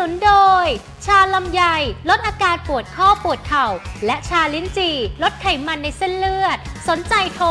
นุนโดยชาลำไยลดอาการปวดข้อปวดเข่าและชาลิ้นจี่ลดไขมันในเส้นเลือดสนใจโทร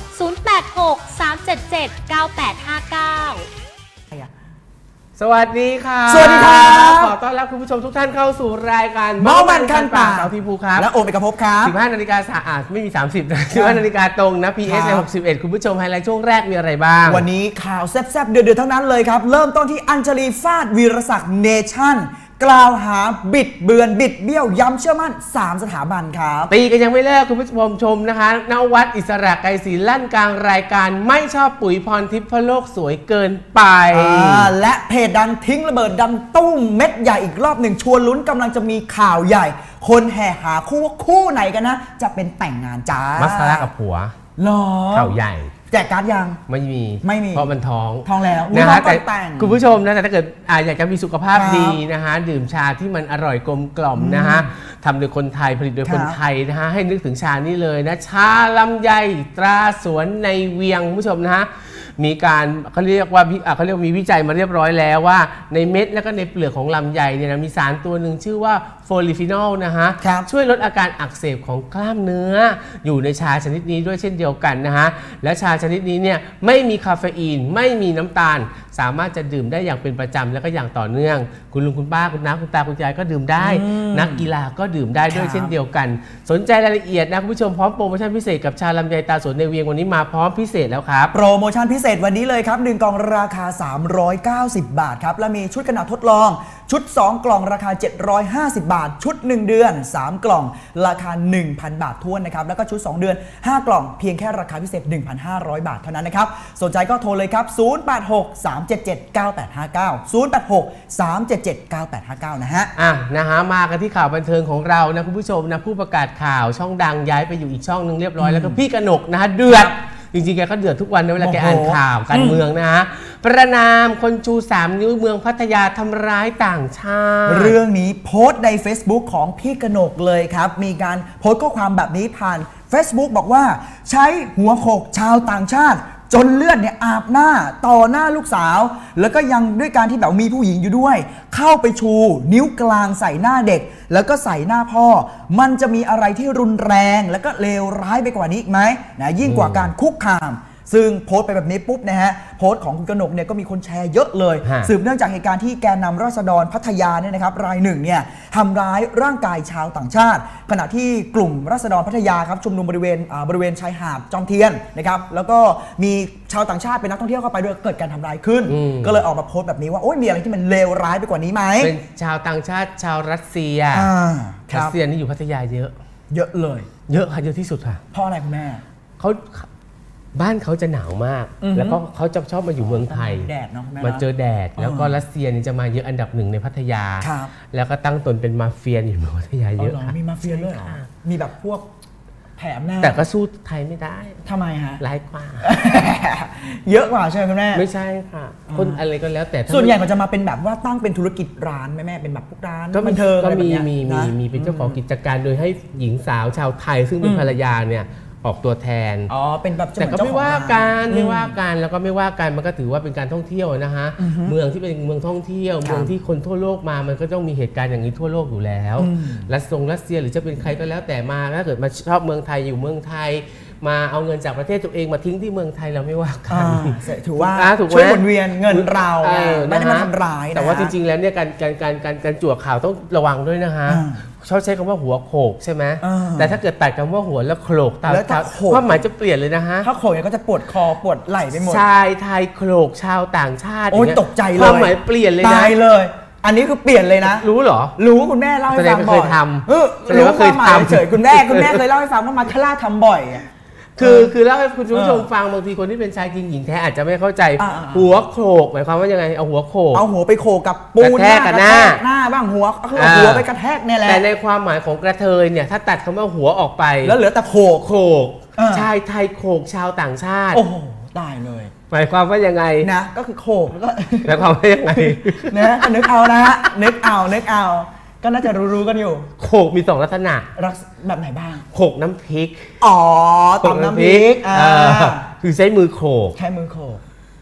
0863779859 สวัสดีค่ะสวัสดีครับขอต้อนรับคุณผู้ชมทุกท่านเข้าสู่รายการเมามันคันปากสาวทีภูครับและโอเอกภพครับ 15 นาฬิกาไม่มี30นะ15 นาฬิกาตรงนะ PS ใน61คุณผู้ชมไฮไลท์ช่วงแรกมีอะไรบ้างวันนี้ข่าวแซ่บๆเดือดๆทั้งนั้นเลยครับเริ่มต้นที่อัญชลีฟาดวีรศักดิ์เนชั่นกล่าวหาบิดเบือนบิดเบี้ยวย้ำเชื่อมั่น3สถาบันครับตีกันยังไม่เลิกคุณผู้ชมนะคะนวัดอิสระไกรศรีลั่นกลางรายการไม่ชอบปุ๋ยพรทิพย์เพราะโลกสวยเกินไปและเพจดังทิ้งระเบิดดังตุ้มเม็ดใหญ่อีกรอบหนึ่งชวนลุ้นกำลังจะมีข่าวใหญ่คนแห่หาคู่ไหนกันนะจะเป็นแต่งงานจ้ามัสคาร่ากับผัวหรอข่าวใหญ่แจกการ์ดยังไม่มีเพราะมันท้องแล้วนะฮะแต่คุณผู้ชมนะแต่ถ้าเกิดอยากจะมีสุขภาพดีนะฮะดื่มชาที่มันอร่อยกลมกล่อมนะฮะทำโดยคนไทยผลิตโดยคนไทยนะฮะให้นึกถึงชานี่เลยนะชาลำไยตราสวนในเวียงคุณผู้ชมนะฮะมีการเขาเรียกว่ามีวิจัยมาเรียบร้อยแล้วว่าในเม็ดแล้วก็ในเปลือกของลำไยเนี่ยนะมีสารตัวหนึ่งชื่อว่าโฟลิฟีนอลนะฮะช่วยลดอาการอักเสบของกล้ามเนื้ออยู่ในชาชนิดนี้ด้วยเช่นเดียวกันนะฮะและชาชนิดนี้เนี่ยไม่มีคาเฟอีนไม่มีน้ำตาลสามารถจะดื่มได้อย่างเป็นประจำและก็อย่างต่อเนื่องคุณลุงคุณป้าคุณน้าคุณตาคุณยายก็ดื่มได้นักกีฬาก็ดื่มได้ด้วยเช่นเดียวกันสนใจรายละเอียดนะคุณผู้ชมพร้อมโปรโมชั่นพิเศษกับชาลำไยตาสวนในเวียงวันนี้มาพร้อมพิเศษแล้วครับโปรโมชั่นพิเศษวันนี้เลยครับ1กล่องราคา390 บาทครับและมีชุดขนาดทดลองชุด2กล่องราคา750บาทชุด1เดือน3กล่องราคา 1,000 บาทท้วนนะครับแล้วก็ชุด2เดือน5กล่องเพียงแค่ราคาพิเศษ 1,500 บาทเท่านั้นนะครับสนใจก็โทรเลยครับ0863779859 นะฮะมากันที่ข่าวบันเทิงของเรานะคุณผู้ชมนะผู้ประกาศข่าวช่องดังย้ายไปอยู่อีกช่องนึงเรียบร้อยแล้วก็พี่กนกนะฮะเดือดจริงๆแกก็เดือดทุกวันนะเวลาแกอ่านข่าวการเมืองนะฮะประนามคนชู3นิ้วเมืองพัทยาทำร้ายต่างชาติเรื่องนี้โพสต์ใน Facebook ของพี่กนกเลยครับมีการโพสต์ข้อความแบบนี้ผ่าน Facebook บอกว่าใช้หัวโขกชาวต่างชาติจนเลือดเนี่ยอาบหน้าต่อหน้าลูกสาวแล้วก็ยังด้วยการที่แบบมีผู้หญิงอยู่ด้วยเข้าไปชูนิ้วกลางใส่หน้าเด็กแล้วก็ใส่หน้าพ่อมันจะมีอะไรที่รุนแรงแล้วก็เลวร้ายไปกว่านี้อีกไหมนะยิ่งกว่าการคุกคามซึ่งโพสต์ไปแบบนี้ปุ๊บนะฮะโพสต์ของคุณกนกเนี่ยก็มีคนแชร์เยอะเลยสืบเนื่องจากเหตุการณ์ที่แกนนำราษฎรพัทยาเนี่ยนะครับรายหนึ่งเนี่ยทำร้ายร่างกายชาวต่างชาติขณะที่กลุ่มราษฎรพัทยาครับชุมนุมบริเวณชายหาดจอมเทียนนะครับแล้วก็มีชาวต่างชาติเป็นนักท่องเที่ยวเข้าไปด้วยเกิดการทำร้ายขึ้นก็เลยออกมาโพสต์แบบนี้ว่าโอ๊ยมีอะไรที่มันเลวร้ายไปกว่านี้ไหมเป็นชาวต่างชาติชาวรัสเซียนี่อยู่พัทยาเยอะเลยเยอะค่ะเยอะที่สุดค่ะเพราะอะไรคุณแม่เขาบ้านเขาจะหนาวมากแล้วก็เขาจะชอบมาอยู่เมืองไทยมาเจอแดดแล้วก็รัสเซียนี่จะมาเยอะอันดับ1ในพัทยาแล้วก็ตั้งตนเป็นมาเฟียอยู่ในพัทยาเยอะค่ะมีมาเฟียด้วยมีแบบพวกแผลหน้าแต่ก็สู้ไทยไม่ได้ทำไมฮะร้ายกว่าเยอะกว่าใช่ไหมคุณแม่ไม่ใช่ค่ะคนอะไรก็แล้วแต่ส่วนใหญ่ก็จะมาเป็นแบบว่าตั้งเป็นธุรกิจร้านแม่เป็นแบบพวกร้านบันเทิงก็มีเป็นเจ้าของกิจการโดยให้หญิงสาวชาวไทยซึ่งเป็นภรรยาเนี่ยออกตัวแทนเป็นแบบแต่ก็ไม่ว่ากันแล้วก็ไม่ว่ากันมันก็ถือว่าเป็นการท่องเที่ยวนะฮะเมืองที่เป็นเมืองท่องเที่ยวเมืองที่คนทั่วโลกมามันก็ต้องมีเหตุการณ์อย่างนี้ทั่วโลกอยู่แล้วรัสเซียหรือจะเป็นใครก็แล้วแต่มาถ้าเกิดมาชอบเมืองไทยอยู่เมืองไทยมาเอาเงินจากประเทศตัวเองมาทิ้งที่เมืองไทยเราไม่ว่ากันถือว่าช่วยหมุนเวียนเงินเราไม่ได้มาทำร้ายแต่ว่าจริงๆแล้วเนี่ยการจั่วข่าวต้องระวังด้วยนะฮะเขาใช้คำว่าหัวโขกใช่ไหมแต่ถ้าเกิดตัดคำว่าหัวแล้วโขกตามความหมายจะเปลี่ยนเลยนะฮะถ้าโขกเนี่ยก็จะปวดคอปวดไหล่ไปหมดชายไทยโขกชาวต่างชาติโอ้ยตกใจเลยความหมายเปลี่ยนเลยนะตายเลยอันนี้คือเปลี่ยนเลยนะรู้เหรอรู้คุณแม่เล่าให้ฟังบ่อยรู้เคยทำเฉยคุณแม่เคยเล่าให้ฟังว่ามาทล่าทำบ่อยคือเล่าให้คุณผู้ชมฟังบางทีคนที่เป็นชายจริงหญิงแท้อาจจะไม่เข้าใจหัวโขกหมายความว่ายังไงเอาหัวโขกเอาหัวไปโขกกับปูนหน้าบ้างหัวไปกระแทกเนี่ยแหละแต่ในความหมายของกระเทยเนี่ยถ้าตัดคำว่าหัวออกไปแล้วเหลือแต่โขกชายไทยโขกชาวต่างชาติโอ้โหตายเลยหมายความว่ายังไงนะก็คือโขกแล้วก็หมายความว่ายังไงนะนึกเอานะฮะนึกเอาก็น่าจะรู้กันอยู่โขกมี2ลักษณะแบบไหนบ้างโขกน้ำพริกตำน้ำพริกคือใช้มือโขกใช้มือโขก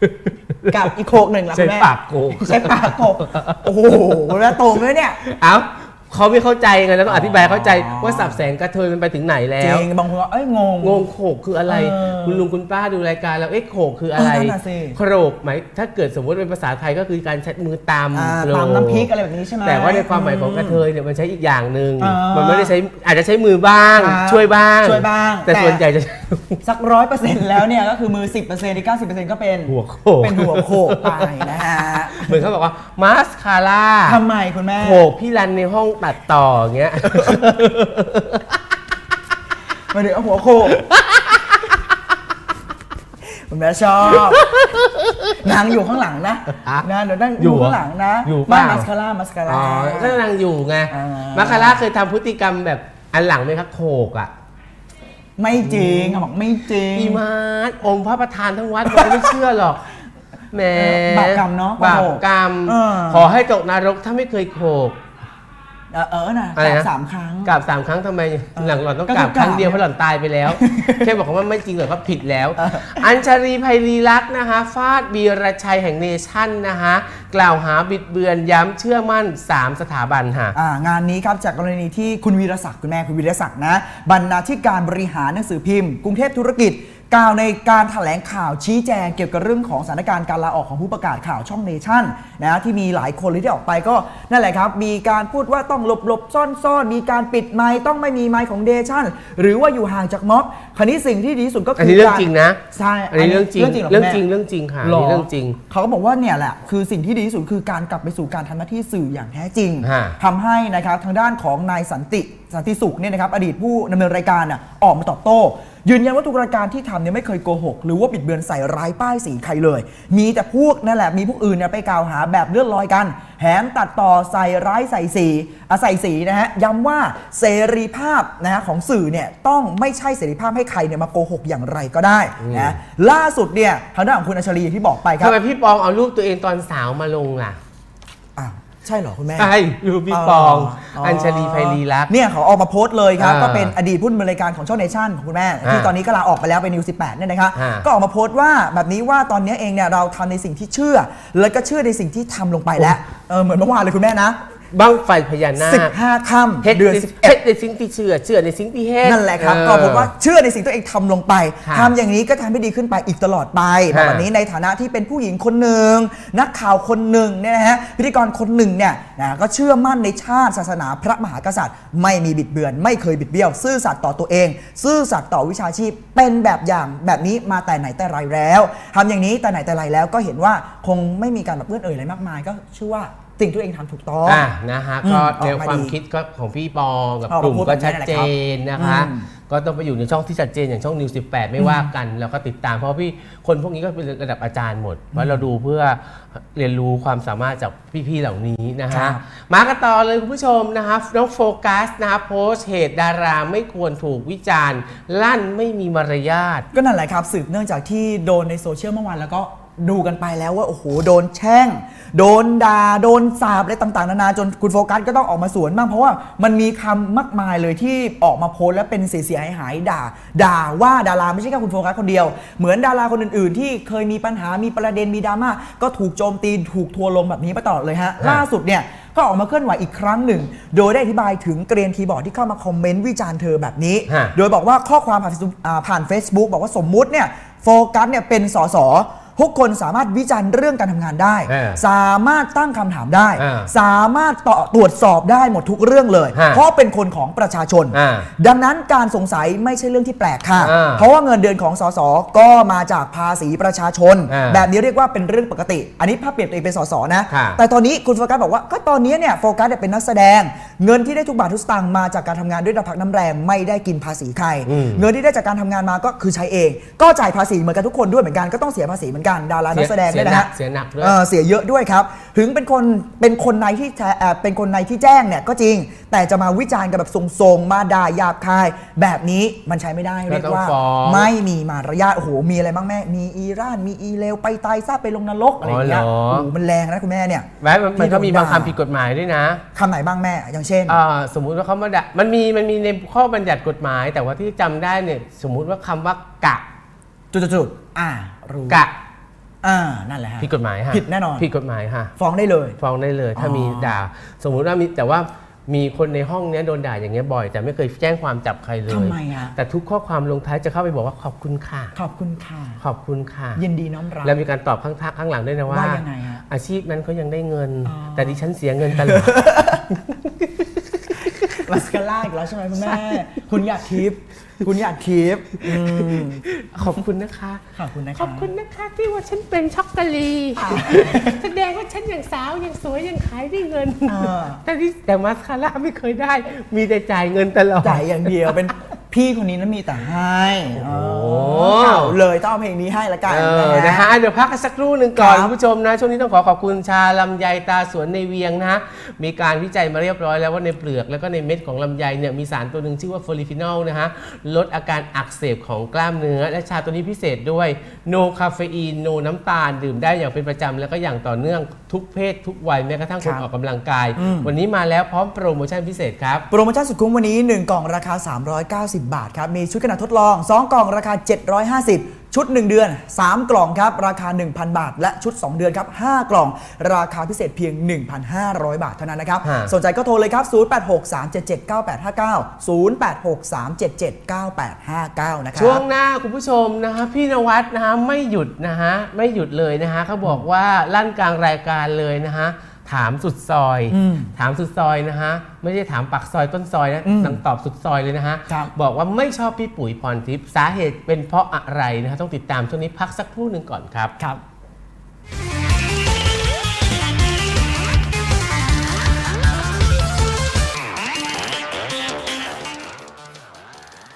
กับอีกโคกหนึ่งล่ะใช้คุณแม่ปากโกงใช้ปากโคกโอ้โหแล้วตรงเลยเนี่ยเอ้าเขาไม่เข้าใจไงแล้วต้องอธิบายเข้าใจว่าสับแสงกระเทยมันไปถึงไหนแล้จวริงบางคนก็งงงงโขกคืออะไร คุณลุงคุณป้าดูรายการแล้วโขกคืออะไรนั่นน่ะสิโขกหมายถ้าเกิดสมมติเป็นภาษาไทยก็คือการใช้มือตำโขลกตามน้ำพริกอะไรแบบนี้ใช่ไหมแต่ว่าในความหมายของกระเทยเนี่ยมันใช้อีกอย่างหนึ่งมันไม่ได้ใช้อาจจะใช้มือบ้างครับช่วยบ้างช่วยบ้างแต่ส่วนใหญ่จะสัก100%แล้วเนี่ยก็คือมือ 10%อีก 90%ก็เป็นหัวโขกเป็นหัวโขกไปนะฮะเหมือนเขาบอกว่ามาสคาร่าทำไมคุณแม่โขกพี่รันในห้องตัดต่ออย่างเงี้ยมาถึงเอาหัวโขกผมแม่ชอบ นางอยู่ข้างหลังนะเดี๋ยวนั่งอยู่ข้างหลังนะอยู่บ้าเปนล่ามัสคาร่าอ๋อก็นางอยู่ไงอ่ามาสคาร่าเคยทำพฤติกรรมแบบอันหลังไหมครับโขกอ่ะไม่จริงเขาบอกไม่จริงอีมาร์ทอมพระประธานทั้งวัดมันไม่เชื่อหรอกแหมบาปกรรมเนาะบาปกรรม ขอให้ตกนรกถ้าไม่เคยโขกนะอะไรนะสามครั้งกราบ3 ครั้งทำไมหลังหล่อนต้องก็กคืราอบครั้งเดียวกราบเพราะหล่อนตายไปแล้ว แค่บอกว่าไม่จริงหรอกก็ผิดแล้ว อัญชลีไพลีลักษณ์นะคะฟาดบีรชัยแห่งเนชั่นนะคะกล่าวหาบิดเบือนย้ำเชื่อมั่น3 สถาบันค่ะงานนี้ครับจากกรณีที่คุณวีรศักดิ์คุณแม่คุณวีรศักดิ์นะบรรณาธิการบริหารหนังสือพิมพ์กรุงเทพธุรกิจกล่าวในการแถลงข่าวชี้แจงเกี่ยวกับเรื่องของสถานการณ์การลาออกของผู้ประกาศข่าวช่องเนชั่นนะที่มีหลายคนเลยที่ออกไปก็นั่นแหละครับมีการพูดว่าต้องหลบซ่อนมีการปิดไมค์ต้องไม่มีไมค์ของเนชั่นหรือว่าอยู่ห่างจากม็อบคราวนี้สิ่งที่ดีที่สุดก็คืออันนี้เรื่องจริงนะใช่อันนี้เรื่องจริงหเรื่องจริงค่ะอันนี้เรื่องจริงเขาก็บอกว่าเนี่ยแหละคือสิ่งที่ดีที่สุดคือการกลับไปสู่การทำหน้าที่สื่ออย่างแท้จริง ทำให้นะครับทางด้านของนายสันติสุขเนี่ยนะครับอดีตผู้ดำเนินรายการออกมาตอบโต้ยืนยันว่าทุกรายการที่ทำเนี่ยไม่เคยโกหกหรือว่าบิดเบือนใส่ร้ายป้ายสีใครเลยมีแต่พวกนั่นแหละมีพวกอื่นเนี่ยไปกล่าวหาแบบเลื่อนลอยกันแถมตัดต่อใส่ร้ายใส่สีนะฮะย้ำว่าเสรีภาพนะฮะของสื่อเนี่ยต้องไม่ใช่เสรีภาพให้ใครเนี่ยมาโกหกอย่างไรก็ได้นะล่าสุดเนี่ยทางด้านของคุณอัญชลีที่บอกไปครับทำไมพี่ปองเอารูปตัวเองตอนสาวมาลงล่ะใช่เหรอคุณแม่ใช่รูปพี่ปองอัญชลีไพลีลักษณ์เนี่ยเขาออกมาโพสต์เลยครับก็เป็นอดีตผู้ดำเนินรายการของช่องเนชั่นของคุณแม่ที่ตอนนี้ก็ลาออกไปแล้วเป็นนิว18เนี่ยนะครับก็ออกมาโพสต์ว่าแบบนี้ว่าตอนนี้เองเนี่ยเราทำในสิ่งที่เชื่อแล้วก็เชื่อในสิ่งที่ทำลงไปแล้วเหมือนเมื่อวานเลยคุณแม่นะบ้างไฟพญานาค 15 ค่ำเดือน11 เฮ็ดในสิ่งที่เชื่อในสิ่งที่เฮ็ดนั่นแหละครับก็ผมว่าเชื่อในสิ่งตัวเองทำลงไปทำอย่างนี้ก็ทำให้ดีขึ้นไปอีกตลอดไปแบบนี้ในฐานะที่เป็นผู้หญิงคนหนึ่งนักข่าวคนหนึ่งเนี่ยนะฮะพิธีกรคนหนึ่งเนี่ยนะก็เชื่อมั่นในชาติศาสนาพระมหากษัตริย์ไม่มีบิดเบือนไม่เคยบิดเบี้ยวซื่อสัตย์ต่อตัวเองซื่อสัตย์ต่อวิชาชีพเป็นแบบอย่างแบบนี้มาแต่ไหนแต่ไรแล้วทำอย่างนี้แต่ไหนแต่ไรแล้วก็เห็นว่าคงไม่มีการแบบเอื้อนเอ่ยอะไรมากมายก็เชื่อว่าสิ่งที่ตัวเองทำถูกต้องนะฮะก็แนวความคิดก็ของพี่ปองกับกลุ่มก็ชัดเจนนะคะก็ต้องไปอยู่ในช่องที่ชัดเจนอย่างช่องนิว18ไม่ว่ากันแล้วก็ติดตามเพราะพี่คนพวกนี้ก็เป็นระดับอาจารย์หมดเพราะเราดูเพื่อเรียนรู้ความสามารถจากพี่ๆเหล่านี้นะฮะมากันต่อเลยคุณผู้ชมนะคะน้องโฟกัสนะคะโพสต์เหตุดาราไม่ควรถูกวิจารณ์ลั่นไม่มีมารยาทก็นั่นแหละครับสืบเนื่องจากที่โดนในโซเชียลเมื่อวานแล้วก็ดูกันไปแล้วว่าโอ้โหโดนแช่งโดนด่าโดนสาบอะไรต่างๆนานาจนคุณโฟกัสก็ต้องออกมาสวนบ้างเพราะว่ามันมีคำมากมายเลยที่ออกมาโพสต์แล้วเป็นเสียหายด่าว่าดาราไม่ใช่แค่คุณโฟกัสคนเดียวเหมือนดาราคนอื่นๆที่เคยมีปัญหามีประเด็นมีดราม่าก็ถูกโจมตีถูกทัวร์ลงแบบนี้มาตลอดเลยฮะล่าสุดเนี่ยก็ออกมาเคลื่อนไหวอีกครั้งหนึ่งโดยได้อธิบายถึงเกรียนคีย์บอร์ดที่เข้ามาคอมเมนต์วิจารณ์เธอแบบนี้โดยบอกว่าข้อความผ่าน Facebook บอกว่าสมมุติเนี่ยโฟกัสเนี่ยเป็นสสทุกคนสามารถวิจารณ์เรื่องการทำงานได้สามารถตั้งคำถามได้สามารถตรวจสอบได้หมดทุกเรื่องเลยเพราะเป็นคนของประชาชนดังนั้นการสงสัยไม่ใช่เรื่องที่แปลกค่ะเพราะว่าเงินเดือนของสสก็มาจากภาษีประชาชนแบบนี้เรียกว่าเป็นเรื่องปกติอันนี้ภาพเปรียบตัวเองเป็นสสนะแต่ตอนนี้คุณโฟกัสบอกว่าก็ตอนนี้เนี่ยโฟกัสเป็นนักแสดงเงินที่ได้ทุกบาททุกสตางค์มาจากการทำงานด้วยน้ำพักน้ำแรงไม่ได้กินภาษีใครเงินที่ได้จากการทำงานมาก็คือใช้เองก็จ่ายภาษีเหมือนกันทุกคนด้วยเหมือนกันก็ต้องเสียภาษีเหมือนกันดารานักแสดงด้วยนะฮะเสียหนักด้วยเสียเยอะด้วยครับถึงเป็นคนในที่แจ้งเนี่ยก็จริงแต่จะมาวิจารณ์กันแบบทรงๆมาด่าหยาบคายแบบนี้มันใช้ไม่ได้เรียกว่าไม่มีมารยาทโอ้โหมีอะไรบ้างแม่มีอีร่านมีอีเลวไปตายซะไปลงนรกอะไรอย่างเงี้ยโอ้โหมันแรงนะคุณแม่เนี่ยมันก็มีบางคำผิดกฎหมายด้วยนะคำไหนบ้างแม่อย่างเช่นสมมุติว่าเขามาด่ามันมีในข้อบัญญัติกฎหมายแต่ว่าที่จำได้เนี่ยสมมุติว่าคำว่ากะจุดรู้กะนั่นแหละฮะผิดกฎหมายฮะผิดแน่นอนผิดกฎหมายฮะฟ้องได้เลยถ้ามีด่าสมมุติว่ามีแต่ว่ามีคนในห้องนี้โดนด่าอย่างเงี้ยบ่อยแต่ไม่เคยแจ้งความจับใครเลยทำไมฮะแต่ทุกข้อความลงท้ายจะเข้าไปบอกว่าขอบคุณค่ะขอบคุณค่ะขอบคุณค่ะยินดีน้อมรับแล้วมีการตอบข้างหลังด้วยนะว่ายังไงฮะอาชีพนั้นเขายังได้เงินแต่ดิฉันเสียเงินตลอดมาสคาร่าอีกแล้วใช่ไหมคุณแม่คุณอยากทิปขอบคุณนะคะขอบคุณนะคะที่ว่าฉันเป็นช็อกโกแลตแสดงว่าฉันยังสาวยังสวยยังขายได้เงินแต่มาสคาร่าไม่เคยได้มีแต่จ่ายเงินตลอดจ่ายอย่างเดียวเป็นพี่คนนี้นั้นมีแต่ให้เลยต้องเอาเพลงนี้ให้ละกันนะฮะเดี๋ยวพักกันสักครู่หนึ่งก่อนคุณผู้ชมนะช่วงนี้ต้องขอบคุณชาลำไยตาสวนในเวียงนะมีการวิจัยมาเรียบร้อยแล้วว่าในเปลือกแล้วก็ในเม็ดของลำไยเนี่ยมีสารตัวหนึ่งชื่อว่าโฟลิฟินอลนะฮะลดอาการอักเสบของกล้ามเนื้อและชาตัวนี้พิเศษด้วยโนคาเฟอีนโนน้ำตาลดื่มได้อย่างเป็นประจำแล้วก็อย่างต่อเนื่องทุกเพศทุกวัยแม้กระทั่งคนออกกำลังกายวันนี้มาแล้วพร้อมโปรโมชั่นพิเศษครับโปรโมชั่นสุดคุ้มวันนี้1กล่องราคา390 บาทครับมีชุดขนาดทดลอง2กล่องราคา750ชุด1เดือน3กล่องครับราคา 1,000 บาทและชุด2เดือนครับ5กล่องราคาพิเศษเพียง 1,500 บาทเท่านั้นนะครับสนใจก็โทรเลยครับ0863779859 นะครับช่วงหน้าคุณผู้ชมนะฮะพี่นวัดนะฮะไม่หยุดเลยนะฮะเขาบอกว่าลั่นกลางรายการเลยนะฮะถามสุดซอยนะฮะไม่ใช่ถามปักซอยต้นซอยนะนังตอบสุดซอยเลยนะฮะบอกว่าไม่ชอบพี่ปุ๋ยพรทิพย์สาเหตุเป็นเพราะอะไรนะฮะต้องติดตามช่วงนี้พักสักครู่หนึ่งก่อนครับ